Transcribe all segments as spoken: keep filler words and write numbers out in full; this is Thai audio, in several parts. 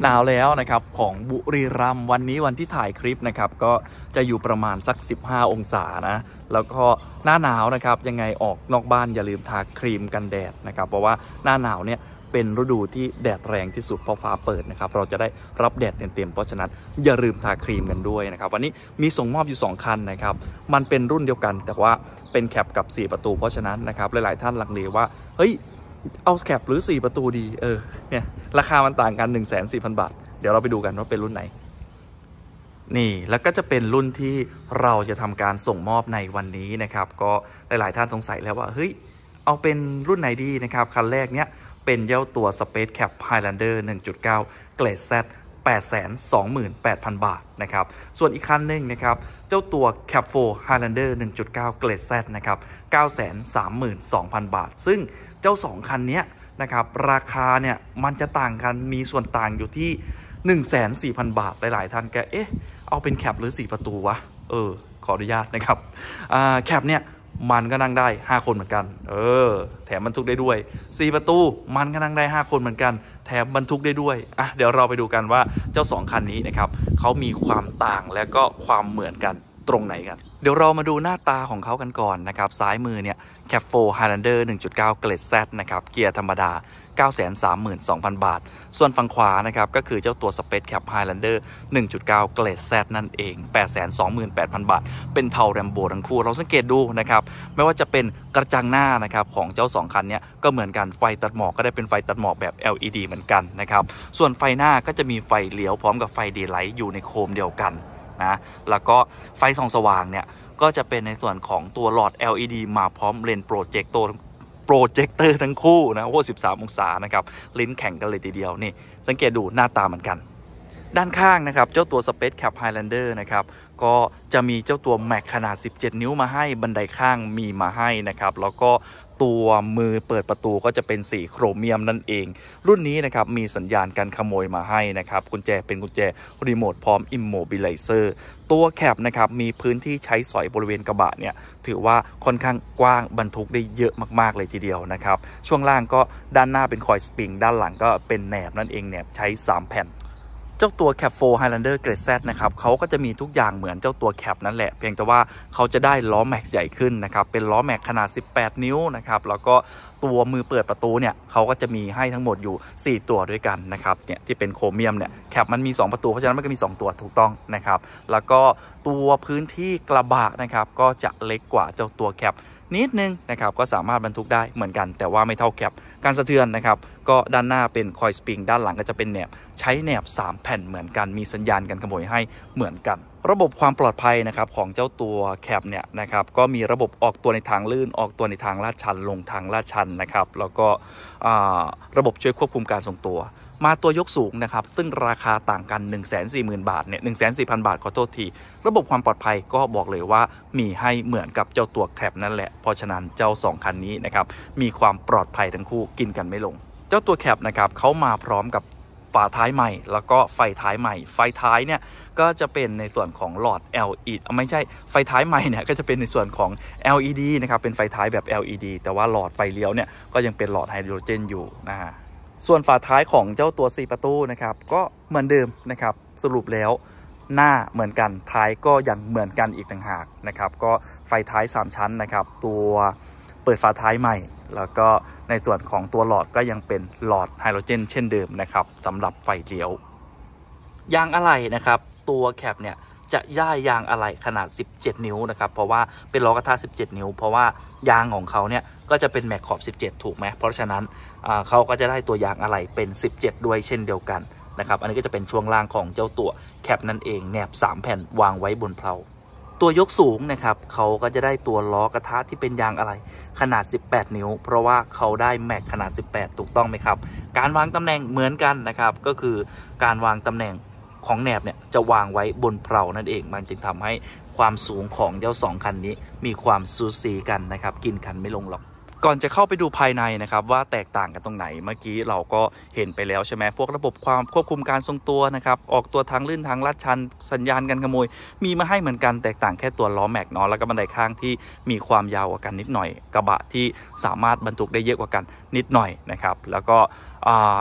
หนาวแล้วนะครับของบุรีรัมย์วันนี้วันที่ถ่ายคลิปนะครับก็จะอยู่ประมาณสักสิบห้าองศานะแล้วก็หน้าหนาวนะครับยังไงออกนอกบ้านอย่าลืมทาครีมกันแดดนะครับเพราะว่าหน้าหนาวเนี่ยเป็นฤดูที่แดดแรงที่สุดเพราะฟ้าเปิดนะครับเราจะได้รับแดดเต็มๆเพราะฉะนั้นอย่าลืมทาครีมกันด้วยนะครับวันนี้มีส่งมอบอยู่สองคันนะครับมันเป็นรุ่นเดียวกันแต่ว่าเป็นแคปกับสี่ประตูเพราะฉะนั้นนะครับหลายๆท่านลังเลว่าเฮ้ยเอาแคปหรือสี่ประตูดีเออเนี่ยราคามันต่างกัน หนึ่งแสนสี่พัน บาทเดี๋ยวเราไปดูกันว่าเป็นรุ่นไหนนี่แล้วก็จะเป็นรุ่นที่เราจะทำการส่งมอบในวันนี้นะครับก็หลายๆท่านสงสัยแล้วว่าเฮ้ยเอาเป็นรุ่นไหนดีนะครับคันแรกเนี้ยเป็นเจ้าตัว Space Cap Highlander หนึ่งจุดเก้า เกรด Z แปดแสนสองหมื่นแปดพัน บาทนะครับส่วนอีกคันหนึ่งนะครับเจ้าตัว Cap โฟร์ Highlander หนึ่งจุดเก้า เกรด Z นะครับ เก้าแสนสามหมื่นสองพัน บาทซึ่งเจ้าสองคันนี้นะครับราคาเนี่ยมันจะต่างกันมีส่วนต่างอยู่ที่ หนึ่งแสนสี่พัน บาทหลายๆท่านแกเอ๊ะเอาเป็นแคปหรือสี่ประตูวะเออขออนุญาตนะครับอ่าแคปเนี่ยมันก็นั่งได้ห้าคนเหมือนกันเออแถมบรรทุกได้ด้วยสี่ประตูมันก็นั่งได้ห้าคนเหมือนกันแถมบรรทุกได้ด้วยอ่ะเดี๋ยวเราไปดูกันว่าเจ้าสองคันนี้นะครับเขามีความต่างและก็ความเหมือนกันตรงไหนกันเดี๋ยวเรามาดูหน้าตาของเขากันก่อนนะครับซ้ายมือเนี่ย Cap โฟร์ Highlander หนึ่งจุดเก้า เกรด Z นะครับเกียร์ธรรมดา เก้าแสนสามหมื่นสองพัน บาทส่วนฝั่งขวานะครับก็คือเจ้าตัว Space Cap Highlander หนึ่งจุดเก้า เกรด Z นั่นเอง แปดแสนสองหมื่นแปดพัน บาทเป็นเทาแรมโบทั้งคู่เราสังเกตดูนะครับไม่ว่าจะเป็นกระจังหน้านะครับของเจ้าสองคันนี้ก็เหมือนกันไฟตัดหมอกก็ได้เป็นไฟตัดหมอกแบบ แอล อี ดี เหมือนกันนะครับส่วนไฟหน้าก็จะมีไฟเลี้ยวพร้อมกับไฟเดย์ไลท์อยู่ในโคมเดียวกันนะแล้วก็ไฟส่องสว่างเนี่ยก็จะเป็นในส่วนของตัวหลอด แอล อี ดี มาพร้อมเลนส์โปรเจคเตอร์โปรเจคเตอร์ทั้งคู่นะโอ้สิบสามองศานะครับลิ้นแข่งกันเลยทีเดียวนี่สังเกตดูหน้าตาเหมือนกันด้านข้างนะครับเจ้าตัว Space Cap Highlander นะครับก็จะมีเจ้าตัวแม็กขนาดสิบเจ็ดนิ้วมาให้บันไดข้างมีมาให้นะครับแล้วก็ตัวมือเปิดประตูก็จะเป็นสีโครเมียมนั่นเองรุ่นนี้นะครับมีสัญญาณการขโมยมาให้นะครับกุญแจเป็นกุญแจรีโมทพร้อม Immobilizer ตัวแคปนะครับมีพื้นที่ใช้สอยบริเวณกระบะเนี่ยถือว่าค่อนข้างกว้างบรรทุกได้เยอะมากๆเลยทีเดียวนะครับช่วงล่างก็ด้านหน้าเป็นคอยสปริงด้านหลังก็เป็นแหนบนั่นเองแหนบใช้สามแผ่นเจ้าตัว Cap โฟร์ Highlander เกรด Z นะครับเขาก็จะมีทุกอย่างเหมือนเจ้าตัว Cap นั่นแหละเพียงแต่ว่าเขาจะได้ล้อแม็กซ์ใหญ่ขึ้นนะครับเป็นล้อแม็กขนาดสิบแปดนิ้วนะครับแล้วก็ตัวมือเปิดประตูเนี่ยเขาก็จะมีให้ทั้งหมดอยู่สี่ตัวด้วยกันนะครับเนี่ยที่เป็นโครเมียมเนี่ยแคปมันมีสองประตูเพราะฉะนั้นมันก็มีสองตัวถูกต้องนะครับแล้วก็ตัวพื้นที่กระบะนะครับก็จะเล็กกว่าเจ้าตัวแคปนิดนึงนะครับก็สามารถบรรทุกได้เหมือนกันแต่ว่าไม่เท่าแคปการสะเทือนนะครับก็ด้านหน้าเป็นคอยสปริงด้านหลังก็จะเป็นแหนบใช้แหนบสามแผ่นเหมือนกันมีสัญญาณการขโมยให้เหมือนกันระบบความปลอดภัยนะครับของเจ้าตัวแคปเนี่ยนะครับก็มีระบบออกตัวในทางลื่นออกตัวในทางลาดชันลงทางลาดชันนะครับแล้วก็ระบบช่วยควบคุมการทรงตัวมาตัวยกสูงนะครับซึ่งราคาต่างกัน หนึ่งแสนสี่หมื่น บาทเนี่ย หนึ่งแสนสี่พัน บาทขอโทษทีระบบความปลอดภัยก็บอกเลยว่ามีให้เหมือนกับเจ้าตัวแคปนั่นแหละเพราะฉะนั้นเจ้าสองคันนี้นะครับมีความปลอดภัยทั้งคู่กินกันไม่ลงเจ้าตัวแคปนะครับเขามาพร้อมกับฝาท้ายใหม่แล้วก็ไฟท้ายใหม่ไฟท้ายเนี่ยก็จะเป็นในส่วนของหลอด แอล อี ดี ไม่ใช่ไฟท้ายใหม่เนี่ยก็จะเป็นในส่วนของ แอล อี ดี นะครับเป็นไฟท้ายแบบ แอล อี ดี แต่ว่าหลอดไฟเลี้ยวเนี่ยก็ยังเป็นหลอดไฮโดรเจนอยู่นะฮะส่วนฝาท้ายของเจ้าตัวสี่ประตูนะครับก็เหมือนเดิมนะครับสรุปแล้วหน้าเหมือนกันท้ายก็ยังเหมือนกันอีกต่างหากนะครับก็ไฟท้ายสามชั้นนะครับตัวเปิดฝาท้ายใหม่แล้วก็ในส่วนของตัวหลอดก็ยังเป็นหลอดไฮโดรเจนเช่นเดิมนะครับสำหรับไฟเลี้ยวยางอะไหล่นะครับตัวแคปเนี่ยจะย่ายยางอะไหล่ขนาดสิบเจ็ดนิ้วนะครับเพราะว่าเป็นล้อกระทะสิบเจ็ดนิ้วเพราะว่ายางของเขาเนี่ยก็จะเป็นแม็กขอบสิบเจ็ดถูกไหมเพราะฉะนั้นเขาก็จะได้ตัวยางอะไหล่เป็นสิบเจ็ดด้วยเช่นเดียวกันนะครับอันนี้ก็จะเป็นช่วงล่างของเจ้าตัวแคปนั่นเองแหนบสามแผ่นวางไว้บนเพลาตัวยกสูงนะครับเขาก็จะได้ตัวล้อกระทะที่เป็นยางอะไหล่ขนาดสิบแปดนิ้วเพราะว่าเขาได้แม็กขนาดสิบแปดถูกต้องไหมครับการวางตำแหน่งเหมือนกันนะครับก็คือการวางตำแหน่งของแหนบเนี่ยจะวางไว้บนเพลานั่นเองมันจึงทำให้ความสูงของเจ้าสองคันนี้มีความสูสีกันนะครับกินกันไม่ลงหรอกก่อนจะเข้าไปดูภายในนะครับว่าแตกต่างกันตรงไหนเมื่อกี้เราก็เห็นไปแล้วใช่ไหมพวกระบบความควบคุมการทรงตัวนะครับออกตัวทางลื่นทางลาดชันสัญญาณการขโมยมีมาให้เหมือนกันแตกต่างแค่ตัวล้อแม็กเนาะแล้วก็บันไดข้างที่มีความยาวกว่ากันนิดหน่อยกระบะที่สามารถบรรทุกได้เยอะกว่ากันนิดหน่อยนะครับแล้วก็อ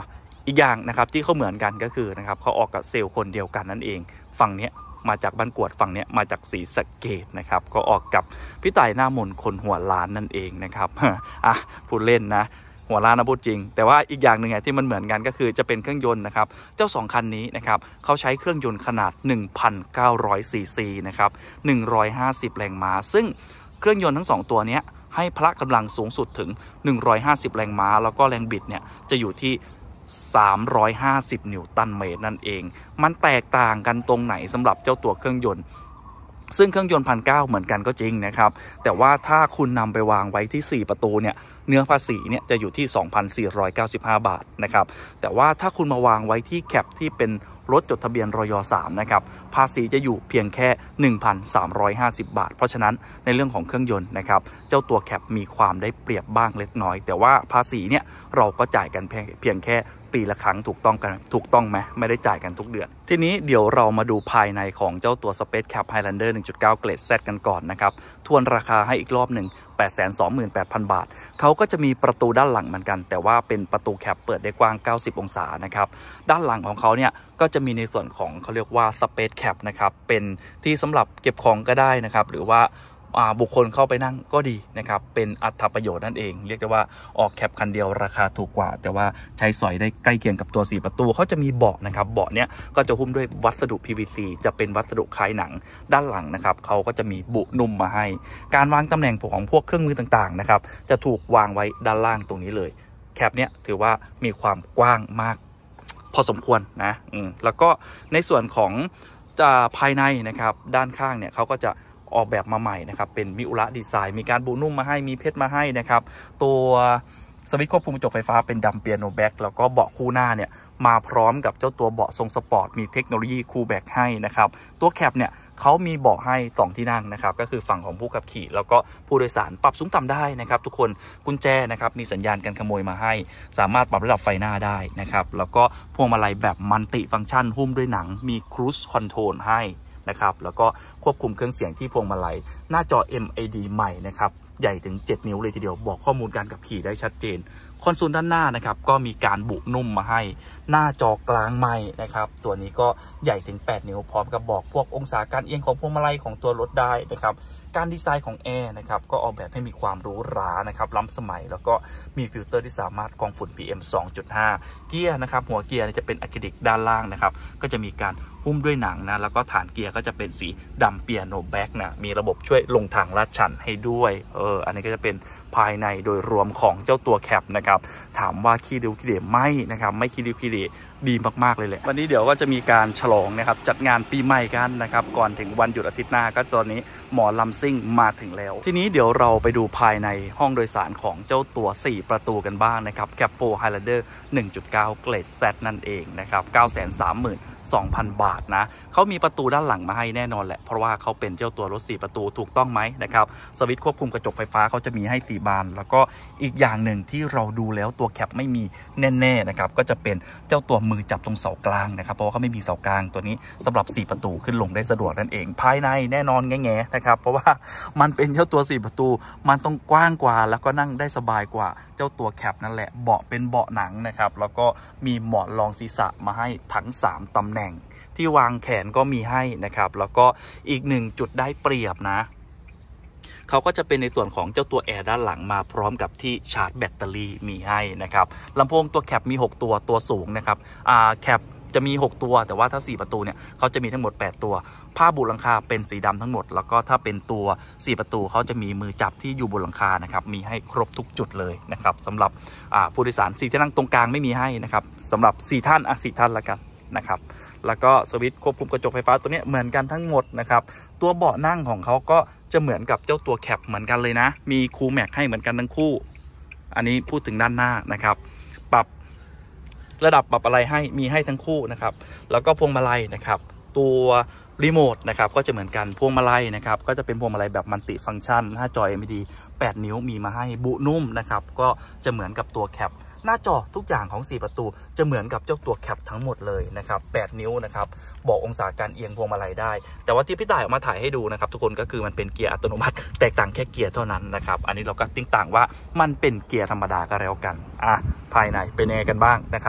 อีกอย่างนะครับที่เขาเหมือนกันก็คือนะครับเขาออกกับเซลล์คนเดียวกันนั่นเองฝั่งเนี้ยมาจากบ้านกวดฝั่งเนี้ยมาจากศรีสะเกษนะครับก็ออกกับพี่ต่ายหน้ามนคนหัวล้านนั่นเองนะครับอ่ะพูดเล่นนะหัวล้านนะพูดจริงแต่ว่าอีกอย่างหนึ่งที่มันเหมือนกันก็คือจะเป็นเครื่องยนต์นะครับเจ้าสองคันนี้นะครับเขาใช้เครื่องยนต์ขนาด หนึ่งพันเก้าร้อย ซีซี นะครับหนึ่งร้อยห้าสิบแรงม้าซึ่งเครื่องยนต์ทั้งสองตัวนี้ให้พละกำลังสูงสุดถึงหนึ่งร้อยห้าสิบแรงม้าแล้วก็แรงบิดเนี่ยจะอยู่ที่สามร้อยห้าสิบนิวตันเมตรนั่นเองมันแตกต่างกันตรงไหนสำหรับเจ้าตัวเครื่องยนต์ซึ่งเครื่องยนต์พันเก้าเหมือนกันก็จริงนะครับแต่ว่าถ้าคุณนำไปวางไว้ที่สี่ประตูเนี่ยเนื้อภาษีเนี่ยจะอยู่ที่ สองพันสี่ร้อยเก้าสิบห้า บาทนะครับแต่ว่าถ้าคุณมาวางไว้ที่แคปที่เป็นรถจดทะเบียนรยสามนะครับภาษีจะอยู่เพียงแค่ หนึ่งพันสามร้อยห้าสิบ บาทเพราะฉะนั้นในเรื่องของเครื่องยนต์นะครับเจ้าตัวแคปมีความได้เปรียบบ้างเล็กน้อยแต่ว่าภาษีเนี่ยเราก็จ่ายกันเพียงเพียงแค่ปีละครั้งถูกต้องกันถูกต้องไหมไม่ได้จ่ายกันทุกเดือนทีนี้เดี๋ยวเรามาดูภายในของเจ้าตัว Space Cap Highlander หนึ่งจุดเก้า เกรด Z กันก่อนนะครับทวนราคาให้อีกรอบหนึ่ง แปดแสนสองหมื่นแปดพัน บาทเขาก็จะมีประตูด้านหลังเหมือนกันแต่ว่าเป็นประตูแคปเปิดได้กว้างเก้าสิบองศานะครับด้านหลังของเขาเนี่ยก็จะมีในส่วนของเขาเรียกว่า Space Cap นะครับเป็นที่สำหรับเก็บของก็ได้นะครับหรือว่าบุคคลเข้าไปนั่งก็ดีนะครับเป็นอัตประโยชน์นั่นเองเรียกได้ว่าออกแคปคันเดียวราคาถูกกว่าแต่ว่าใช้สอยได้ใกล้เคียงกับตัวสี่ประตูเขาจะมีเบาะนะครับเบาะเนี้ยก็จะหุ้มด้วยวัสดุ พี วี ซี จะเป็นวัสดุคล้ายหนังด้านหลังนะครับเขาก็จะมีบุนุ่มมาให้การวางตำแหน่งของพวกเครื่องมือต่างๆนะครับจะถูกวางไว้ด้านล่างตรงนี้เลยแคปเนี้ยถือว่ามีความกว้างมากพอสมควรนะอืมแล้วก็ในส่วนของจะภายในนะครับด้านข้างเนี่ยเขาก็จะออกแบบมาใหม่นะครับเป็นมิอุระดีไซน์มีการบูนุ่มมาให้มีเพชรมาให้นะครับตัวสวิตช์ควบคุมกระจกไฟฟ้าเป็นดัมเปียโนแบ็กแล้วก็เบาะคู่หน้าเนี่ยมาพร้อมกับเจ้าตัวเบาะทรงสปอร์ตมีเทคโนโลยีคูลแบ็กให้นะครับตัวแคปเนี่ยเขามีเบาะให้สองที่นั่งนะครับก็คือฝั่งของผู้ขับขี่แล้วก็ผู้โดยสารปรับสูงต่ำได้นะครับทุกคนกุญแจนะครับมีสัญญาณการขโมยมาให้สามารถปรับระดับไฟหน้าได้นะครับแล้วก็พวงมาลัยแบบมัลติฟังก์ชันหุ้มด้วยหนังมีครูซคอนโทรลให้นะครับแล้วก็ควบคุมเครื่องเสียงที่พวงมาลัยหน้าจอ เอ็ม ไอ ดี ใหม่นะครับใหญ่ถึงเจ็ดนิ้วเลยทีเดียวบอกข้อมูลการขับขี่ได้ชัดเจนคอนโซลด้านหน้านะครับก็มีการบุนุ่มมาให้หน้าจอกลางใหม่นะครับตัวนี้ก็ใหญ่ถึงแปดนิ้วพร้อมกับบอกพวกองศาการเอียงของพวงมาลัยของตัวรถได้นะครับการดีไซน์ของแอร์นะครับก็ออกแบบให้มีความหรูหรานะครับล้ำสมัยแล้วก็มีฟิลเตอร์ที่สามารถกรองฝุ่น พี เอ็ม สองจุดห้า เกียร์นะครับหัวเกียร์จะเป็นอะคริลิกด้านล่างนะครับก็จะมีการหุ้มด้วยหนังนะแล้วก็ฐานเกียร์ก็จะเป็นสีดำเปียโนแบ็กนะมีระบบช่วยลงทางลาดชันให้ด้วยเอออันนี้ก็จะเป็นภายในโดยรวมของเจ้าตัวแคปนะครับถามว่าขี้ริ้วขี้เหร่ไม่นะครับไม่ขี้ริ้วขี้เหร่ดีมากๆเลยแหละวันนี้เดี๋ยวก็จะมีการฉลองนะครับจัดงานปีใหม่กันนะครับก่อนถึงวันหยุดอาทิตย์หน้าก็ตอนนี้หมอลำซิ่งมาถึงแล้วทีนี้เดี๋ยวเราไปดูภายในห้องโดยสารของเจ้าตัวสี่ประตูกันบ้างนะครับแคปโฟร์ Highlander หนึ่งจุดเก้า เกรด Z นั่นเองนะครับ เก้าแสนสามหมื่นสองพัน บาทนะเขามีประตูด้านหลังมาให้แน่นอนแหละเพราะว่าเขาเป็นเจ้าตัวรถสี่ประตูถูกต้องไหมนะครับสวิตช์ควบคุมกระจกไฟฟ้าเขาจะมีให้สี่บานแล้วก็อีกอย่างหนึ่งที่เราดูแล้วตัวแคปไม่มีแน่ๆนะครับก็จะเป็นเจ้าตัวมือจับตรงเสากลางนะครับเพราะว่าเขาไม่มีเสากลางตัวนี้สำหรับสี่ประตูขึ้นลงได้สะดวกนั่นเองภายในแน่นอนแง่ๆนะครับเพราะว่ามันเป็นเจ้าตัวสี่ประตูมันต้องกว้างกว่าแล้วก็นั่งได้สบายกว่าเจ้าตัวแคปนั่นแหละเบาะเป็นเบาะหนังนะครับแล้วก็มีหมอนรองศีรษะมาให้ทั้งสามตำแหน่งที่วางแขนก็มีให้นะครับแล้วก็อีกหนึ่งจุดได้เปรียบนะเขาก็จะเป็นในส่วนของเจ้าตัวแอร์ด้านหลังมาพร้อมกับที่ชาร์จแบตเตอรี่มีให้นะครับลำโพงตัวแคปมีหกตัวตัวสูงนะครับอ่าแคปจะมีหกตัวแต่ว่าถ้าสี่ประตูเนี่ยเขาจะมีทั้งหมดแปดตัวผ้าบุหลังคาเป็นสีดำทั้งหมดแล้วก็ถ้าเป็นตัวสี่ประตูเขาจะมีมือจับที่อยู่บนหลังคานะครับมีให้ครบทุกจุดเลยนะครับสำหรับผู้โดยสารสี่ที่นั่งตรงกลางไม่มีให้นะครับสำหรับสี่ท่านอ่ะสี่ท่านละกันนะครับแล้วก็สวิตช์ควบคุมกระจกไฟฟ้าตัวนี้เหมือนกันทั้งหมดนะครับตัวเบาะนั่งของเขาก็จะเหมือนกับเจ้าตัวแคปเหมือนกันเลยนะมีคูลแม็กให้เหมือนกันทั้งคู่อันนี้พูดถึงด้านหน้านะครับปรับระดับปรับอะไรให้มีให้ทั้งคู่นะครับแล้วก็พวงมาลัยนะครับตัวรีโมทนะครับก็จะเหมือนกันพวงมาลัยนะครับก็จะเป็นพวงมาลัยแบบมัลติฟังก์ชันหน้าจอ เอ็ม ไอ ดี แปดนิ้วมีมาให้บุนุ่มนะครับก็จะเหมือนกับตัวแคปหน้าจอทุกอย่างของสี่ประตูจะเหมือนกับเจ้าตัวแคปทั้งหมดเลยนะครับแปดนิ้วนะครับบอกองศาการเอียงพวงมาลัยได้แต่ว่าที่พี่ต่ายออกมาถ่ายให้ดูนะครับทุกคนก็คือมันเป็นเกียร์อัตโนมัติแตกต่างแค่เกียร์เท่านั้นนะครับอันนี้เราก็ติ้งต่างว่ามันเป็นเกียร์ธรรมดาก็แล้วกันอ่ะภายในเป็นยังไงกันบ้างนะครับ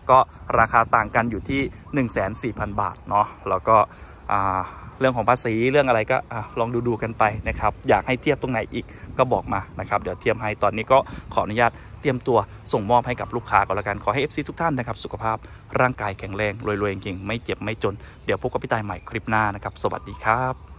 ก็ราคาต่างกันอยู่ที่ หนึ่งแสนสี่พัน บาทเนาะแล้วก็เรื่องของภาษีเรื่องอะไรก็ลองดูดูกันไปนะครับอยากให้เทียบตรงไหนอีกก็บอกมานะครับเดี๋ยวเทียบให้ตอนนี้ก็ขออนุญาตเตรียมตัวส่งมอบให้กับลูกค้าก่อนละกันขอให้ เอฟ ซี ทุกท่านนะครับสุขภาพร่างกายแข็งแรงรวยๆเก่งไม่เจ็บไม่จนเดี๋ยวพบกับพี่ตายใหม่คลิปหน้านะครับสวัสดีครับ